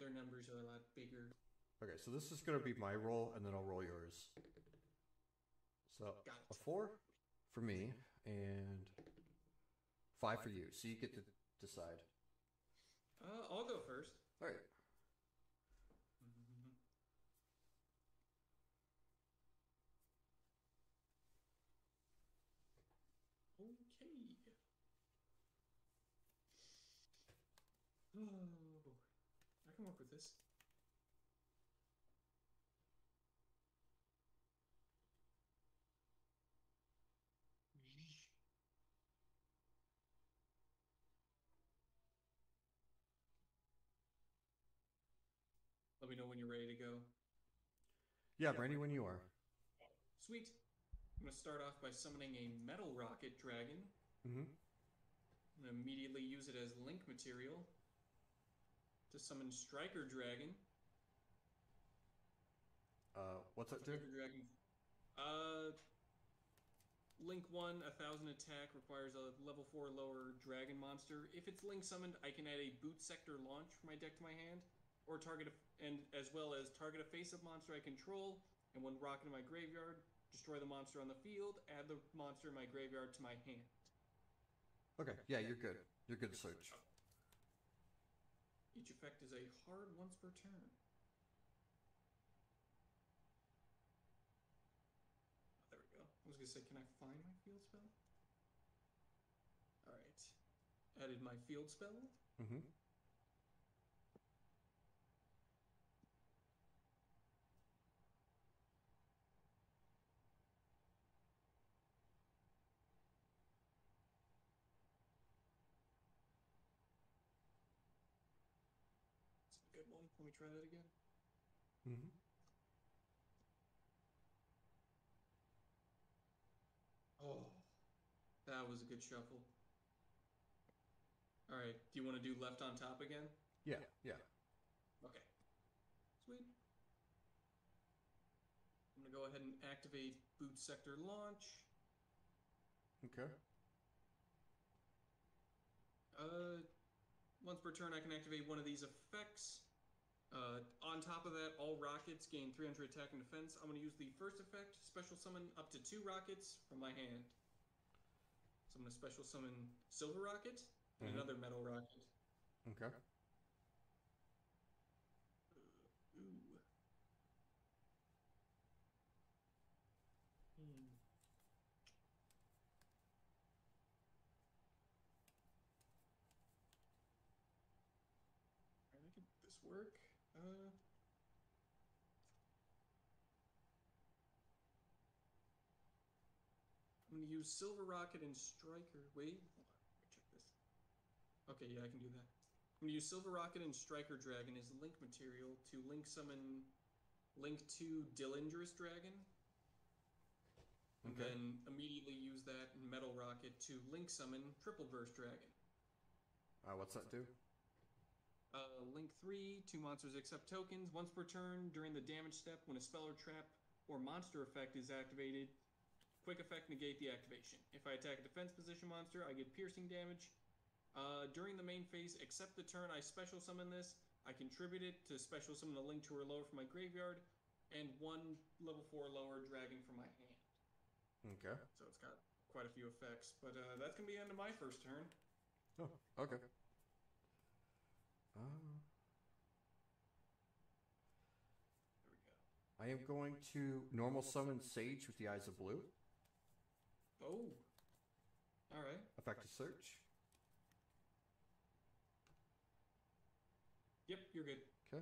their numbers are a lot bigger. Okay, so this is going to be my roll, and then I'll roll yours. So, Got a it. 4 for me, and 5 for you. So you get to decide. I'll go first. All right. Okay. Oh, I can work with this. Let me know when you're ready to go. Yeah, Brandy, when you are. Sweet. I'm going to start off by summoning a Metal Rocket Dragon. Mm-hmm. I'm going to immediately use it as link material to summon Striker Dragon. What's that do? Striker Dragon. Link 1, 1000 attack, requires a level 4 lower dragon monster. If it's link summoned, I can add a boot sector launch from my deck to my hand, or target and as well as target a face-up monster I control, and when rocket in my graveyard, destroy the monster on the field, add the monster in my graveyard to my hand. Okay, yeah, you're good. You're good to search. Each effect is a hard once per turn. Oh, there we go. I was going to say, can I find my field spell? Alright. Added my field spell. Mm-hmm. That's a good one. Let me try that again. Mm-hmm. Oh, that was a good shuffle. All right, do you want to do left on top again? Yeah, yeah. Okay, sweet. I'm gonna go ahead and activate boot sector launch. Okay. Once per turn, I can activate one of these effects. On top of that, all rockets gain 300 attack and defense. I'm gonna use the first effect, special summon up to 2 rockets from my hand. So I'm gonna special summon Silver Rocket and another Metal Rocket. Okay. Ooh. Alright, I can make this work. I'm gonna use Silver Rocket and Striker. Wait, hold on. Let me check this. Okay, yeah, I can do that. I'm gonna use Silver Rocket and Striker Dragon as link material to link summon Link 2 Dillingerous Dragon. And then immediately use that Metal Rocket to link summon Triple Burst Dragon. What's that do? Link 3, 2 monsters accept tokens. Once per turn, during the damage step, when a spell or trap or monster effect is activated, quick effect negate the activation. If I attack a defense position monster, I get piercing damage. During the main phase, except the turn I special summon this, I contribute it to special summon a link 2 or lower from my graveyard, and 1 level 4 lower dragon from my hand. Okay. So it's got quite a few effects, but that's going to be the end of my first turn. Oh, okay. There we go. I am going to normal summon Sage with the Eyes of Blue. Oh. Alright. Effective search. Yep, you're good. Okay.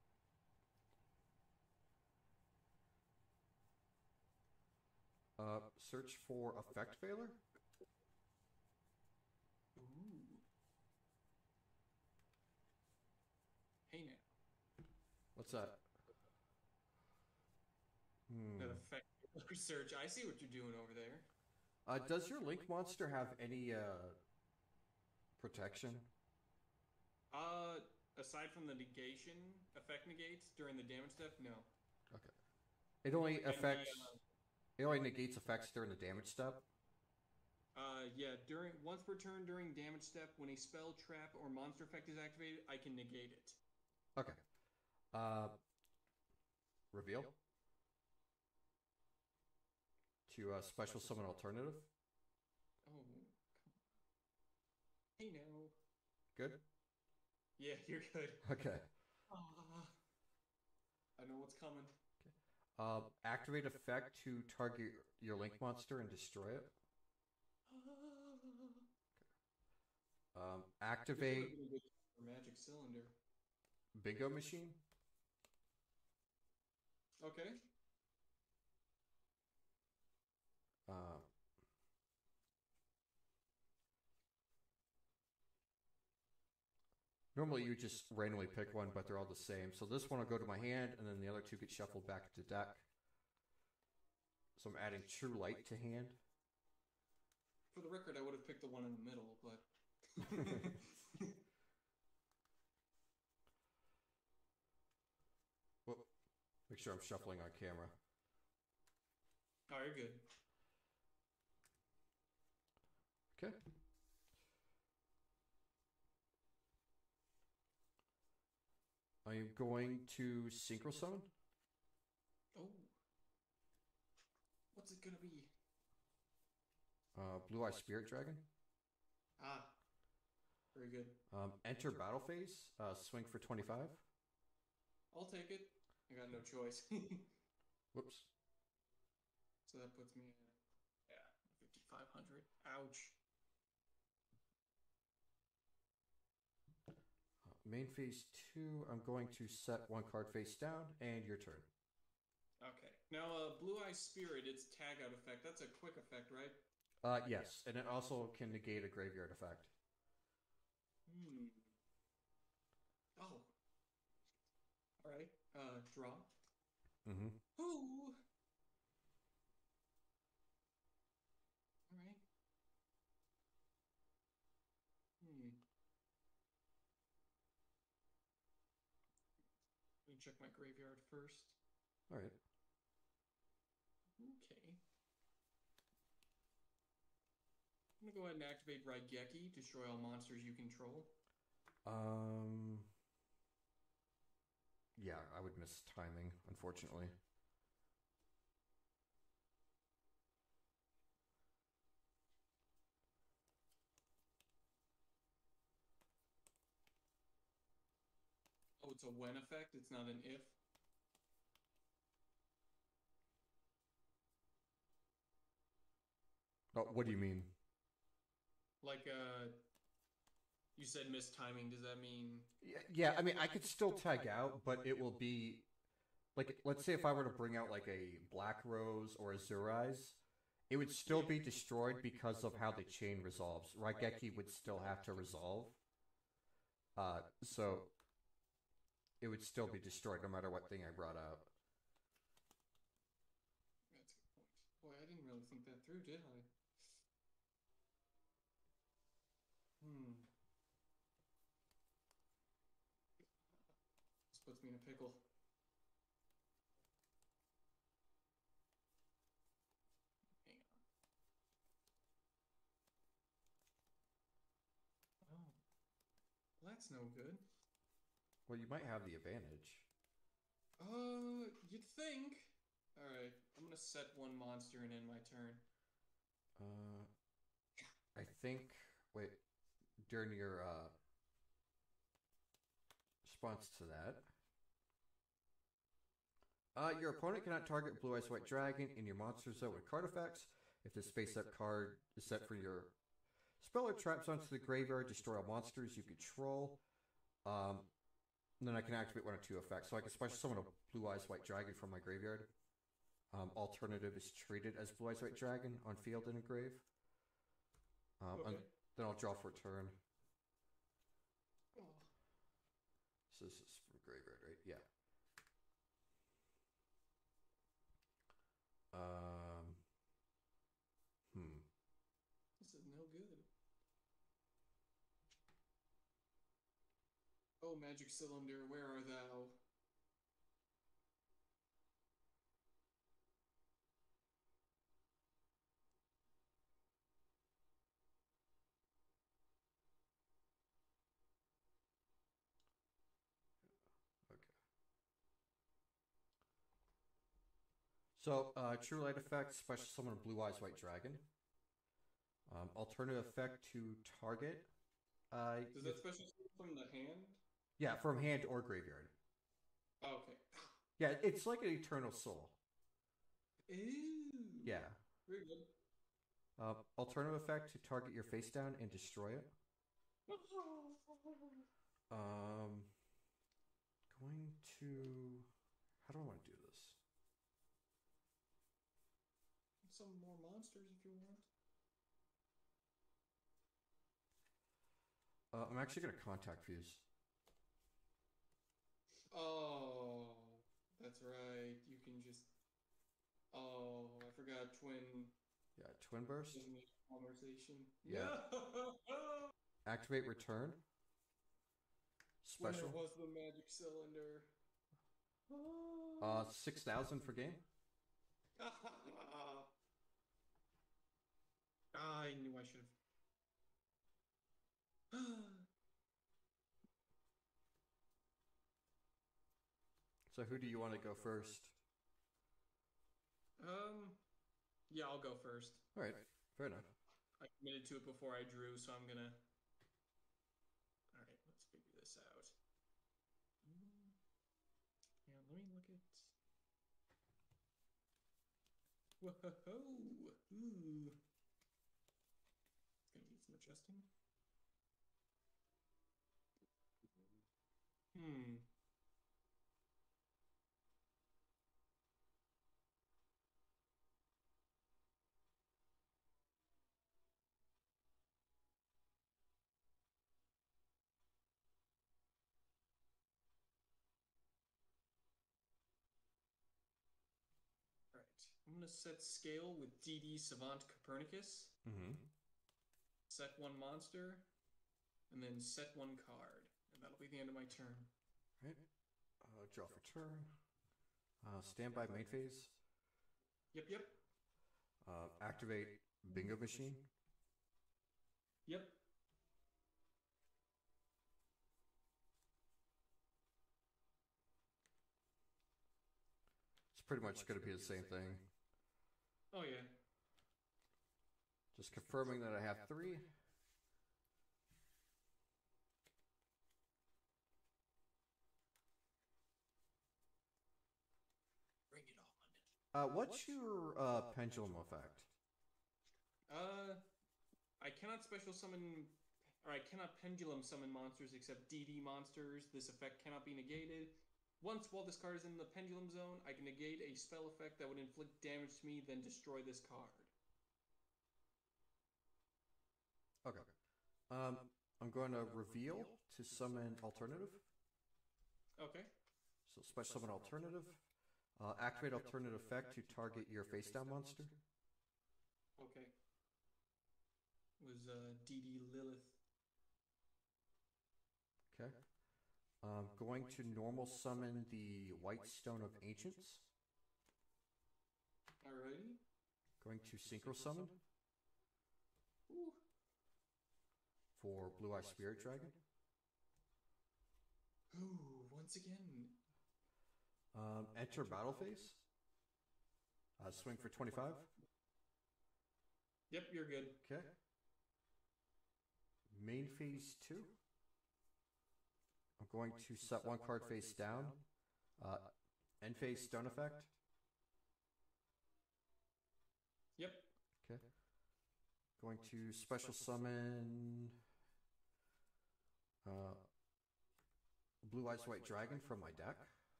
Search for effect failure. Ooh. Hey now. What's that? That effect search. I see what you're doing over there. Does your Link monster have any protection? Aside from the negation, effect negates during the damage step, no. Okay. It only affects. It only negates effects during the damage step. Yeah. Once per turn during damage step, when a spell, trap, or monster effect is activated, I can negate it. Okay. Uh, reveal to special summon alternative. Oh, hey now. Good. Yeah, you're good. Okay. Ah, I know what's coming. Activate effect to target your link monster and destroy it. This would have Activate been a good for Magic Cylinder. bingo machine. Okay. Uh, Normally you just randomly pick one, but they're all the same. So this one will go to my hand, and then the other two get shuffled back to deck. So I'm adding True Light to hand. For the record, I would have picked the one in the middle, but. Well, make sure I'm shuffling on camera. Oh, you're good. Okay. I am going to Synchro Summon. Oh. What's it gonna be? Blue Eye Spirit Dragon. Ah. Very good. Enter battle phase. Swing for 25. I'll take it. I got no choice. Whoops. So that puts me at, yeah, 5,500. Ouch. Main phase 2. I'm going to set one card face down, and your turn. Okay. Now, Blue Eye Spirit, its tag out effect. That's a quick effect, right? Yes, and it also can negate a graveyard effect. Hmm. Oh. All right. Draw. Mm-hmm. Ooh. All right. Hmm. Let me check my graveyard first. All right. Okay. I'm gonna go ahead and activate Raigeki, destroy all monsters you control. Yeah, I would miss timing, unfortunately. Oh, it's a when effect, it's not an if. Oh, what do you mean? Like, you said mistiming, does that mean? Yeah, I mean, I could still tag out, but it will be like, let's say if I were to bring out like a Black Rose or a Zurize, it would still be destroyed because of how the chain resolves. Raigeki would still have to resolve. So it would still be destroyed no matter what thing I brought out. That's a good point. Boy, I didn't really think that through, did I? Hmm. This puts me in a pickle. Hang on. Oh. Well, that's no good. Well, you might have the advantage. You'd think. Alright, I'm gonna set one monster and end my turn. I think, wait, during your response to that, your opponent cannot target Blue Eyes White Dragon in your monster zone with card effects. If this face-up card is set for your spell or traps onto the graveyard, destroy all monsters you control. Then I can activate one or two effects. So I can special summon a Blue Eyes White Dragon from my graveyard. Alternative is treated as Blue Eyes White Dragon on field in a grave. Okay. Then I'll draw for a turn. Oh. So this is from graveyard, right? Yeah. This is no good. Oh, Magic Cylinder, where are thou? Okay. So, True Light effect, special summon Blue Eyes White Dragon. Alternative effect to target. Does that special summon from the hand? Yeah, from hand or graveyard. Oh, okay. Yeah, it's like an Eternal Soul. Ooh. Yeah. Very good. Alternative effect to target your face down and destroy it. Going to. How do I want to do this? Some more monsters if you want. I'm actually going to contact fuse. Oh, that's right. You can just. Oh, I forgot twin. Yeah, Twin Burst. Conversation. Yeah. No! Activate return. Special. Where was the magic cylinder? 6,000 for game. I knew I should have. So who do you want to go first? Yeah, I'll go first. All right, fair enough. I committed to it before I drew, so I'm gonna. All right, let's figure this out. Yeah, let me look at. Whoa! Ooh. It's gonna need some adjusting. All right, I'm gonna set scale with DD Savant Copernicus. Set one monster, and then set one card, and that'll be the end of my turn. Right. Draw for turn. Stand by main phase. Yep. Activate bingo machine. Yep. It's pretty much going to be the same thing. Oh yeah. Just confirming that I have 3. Bring it on. What's your pendulum effect? I cannot special summon, or I cannot pendulum summon monsters except DD monsters. This effect cannot be negated. Once while this card is in the pendulum zone, I can negate a spell effect that would inflict damage to me, then destroy this card. Okay. I'm going to reveal to summon alternative. Okay. So special summon alternative. Activate alternative effect to target your face down monster. Okay. Was DD Lilith. Okay. Going to normal summon the White Stone of Ancients. Alrighty. Going to synchro summon. Ooh. For Blue Eye Spirit Dragon. Ooh, once again. Enter battle phase. Swing for 25. Yep, you're good. Okay. Main phase 2. I'm going to set one card face down. End phase stone effect. Yep. Okay. Going to special summon Blue Eyes White Dragon from my deck.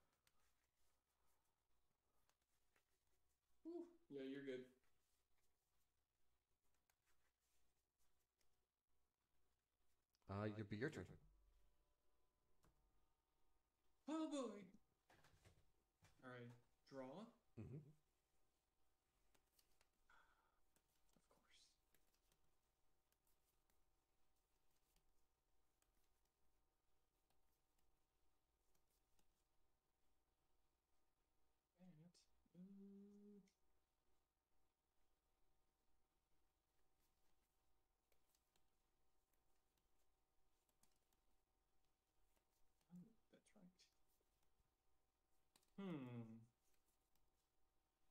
Ooh, yeah, you're good. It'll be your turn. Oh boy. Alright, draw. Mm-hmm. Of course. Oh, that's right.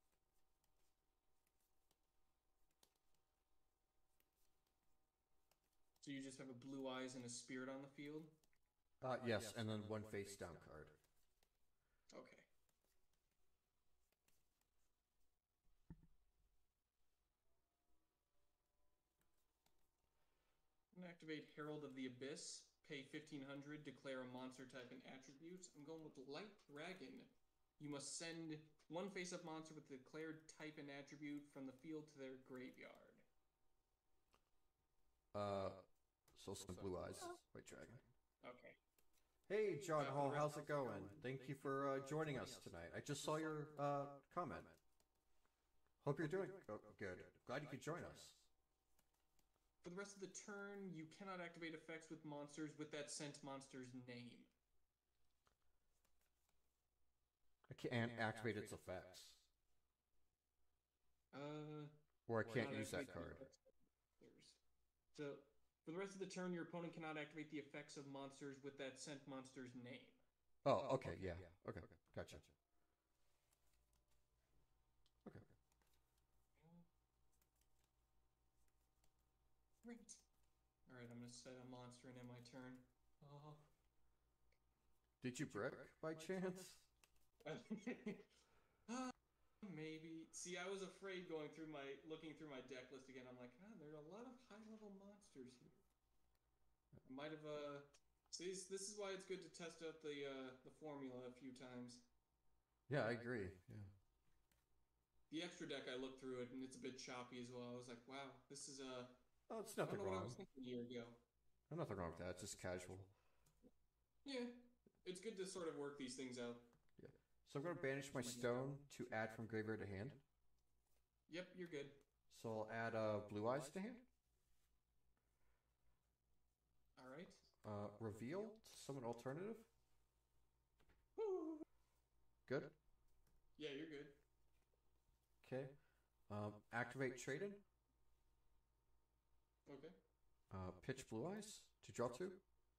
So you just have a blue eyes and a spirit on the field? Yes, and then one face down card. Okay. I'm gonna activate Herald of the Abyss. Pay 1500, declare a monster type and attributes. I'm going with Light Dragon. You must send one face-up monster with declared type and attribute from the field to their graveyard. So some blue eyes, white dragon. Okay. Hey, John Hall, how's it going? Thank you for joining us tonight. I just saw your comment. Hope you're doing good. Glad you could join us. For the rest of the turn, you cannot activate effects with monsters with that sent monster's name. I can't activate its effects. Or I can't use that card. So, for the rest of the turn, your opponent cannot activate the effects of monsters with that sent monster's name. Oh, okay, yeah. Okay, gotcha. Okay. Great. Alright, I'm going to set a monster and end my turn. Oh. Did you brick by chance? Maybe. See, I was afraid looking through my deck list again. I'm like, there are a lot of high-level monsters here. I might have, See, this is why it's good to test out the formula a few times. Yeah, I agree. Yeah. The extra deck, I looked through it, and it's a bit choppy as well. I was like, wow, this is, Oh, it's nothing I don't know wrong. what I was thinking a year ago. Nothing wrong with that. It's just casual. Yeah, it's good to sort of work these things out. Yeah. So I'm going to banish my stone to add from graveyard to hand. Yep, you're good. So I'll add blue eyes to hand. All right. Reveal to summon alternative. Woo. Good. Yeah, you're good. Okay. Activate Trade-in. Okay. Pitch blue eyes to draw 2. Okay.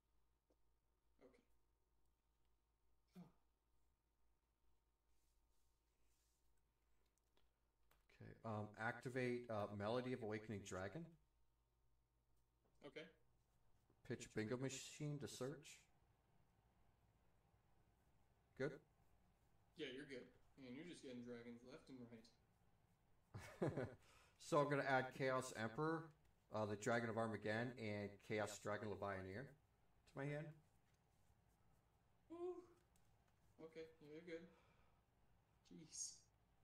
Okay. Activate Melody of Awakening Dragon. Okay. Pitch Bingo Machine to search. Good. Yeah, you're good. Man, you're just getting dragons left and right. So I'm going to add Chaos Emperor, the Dragon of Armageddon, and Chaos Dragon Levianeer to my hand. Ooh. Okay, yeah, you're good. Jeez.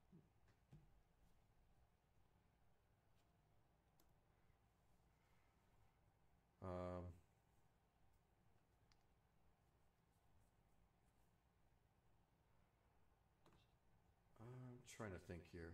I'm trying to think here.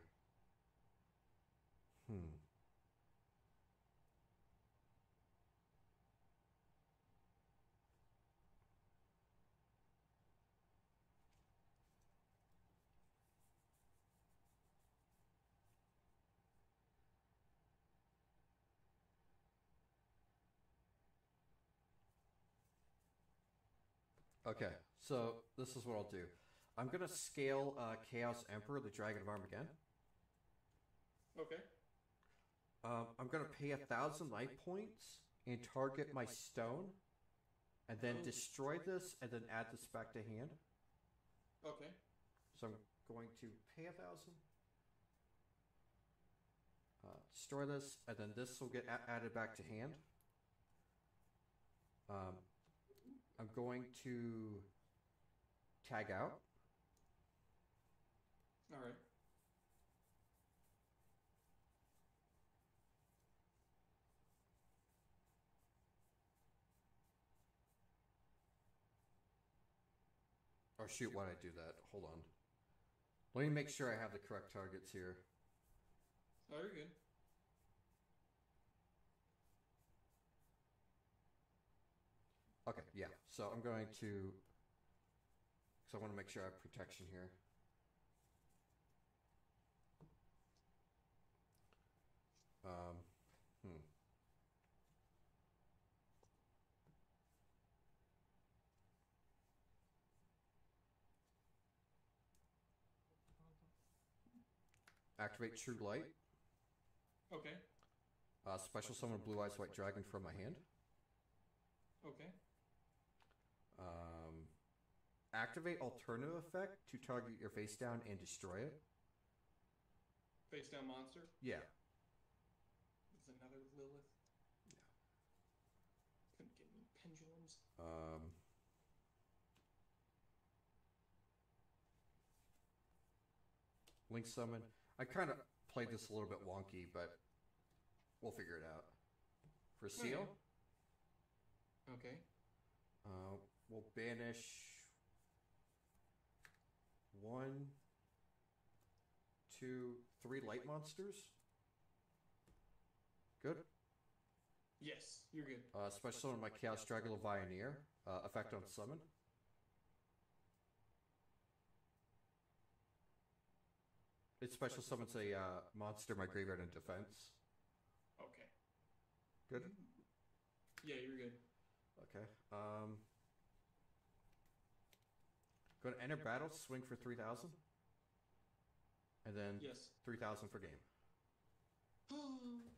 Okay, so this is what I'll do. I'm going to scale Chaos Emperor, the Dragon of Armageddon. Okay. I'm going to pay 1,000 life points and target my stone, and then destroy this, and then add this back to hand. Okay. So I'm going to pay 1,000, destroy this, and then this will get added back to hand. I'm going to tag out. All right. Oh shoot, why did I do that? Hold on. Let me make sure I have the correct targets here. Oh, you're good. Okay, yeah. So I'm going to... So I want to make sure I have protection here. Activate True Light. Okay. Special summon Blue Eyes White Dragon from my hand. Okay. Activate alternative effect to target your face down and destroy it. Face down monster. Yeah. There's another Lilith. Yeah. Couldn't get any pendulums. Link summon. I kind of played this a little bit wonky, but we'll figure it out. For seal, Okay. we'll banish 1, 2, 3 light monsters. Good. Yes, you're good. Special summon my Chaos Dragon Levianeer. Effect on summon. It special summons a monster in my graveyard in defense. Okay. Good. Yeah, you're good. Okay. Going to enter battle, swing for 3,000. And then Yes. 3,000 for game.